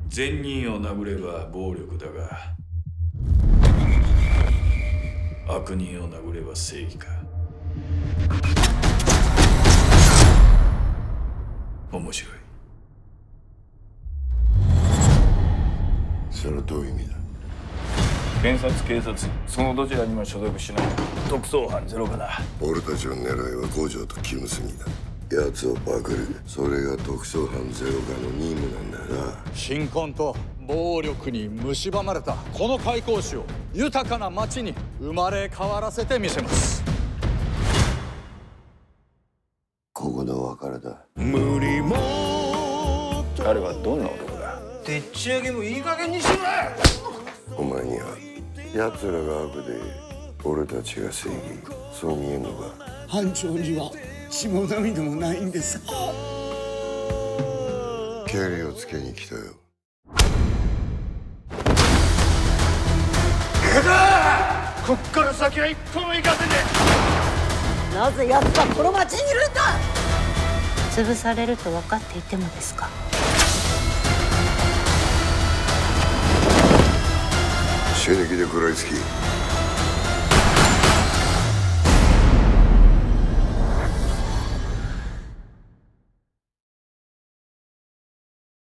善人を殴れば暴力だが、悪人を殴れば正義か。面白い。 それはどういう意味だ？ 検察、警察、そのどちらにも所属しない特捜班ゼロかだ。 俺たちの狙いは五条とキムスギだ。奴をパクる、それが特捜班ゼロ課の任務なんだよな。 貧困と暴力に蝕まれたこの開港市を豊かな町に生まれ変わらせてみせます。 ここの別れだ。 彼はどんな男だ？ でっち上げもいい加減にしろ！ お前には奴らが悪で俺たちが正義、そう見えんのか？ 班長には血も涙もないんですか？ ケリをつけに来たよ。 こっから先は一歩も行かせねえ。なぜ奴はこの町にいるんだ！ 潰されると分かっていてもですか？ 死ぬ気で食らいつき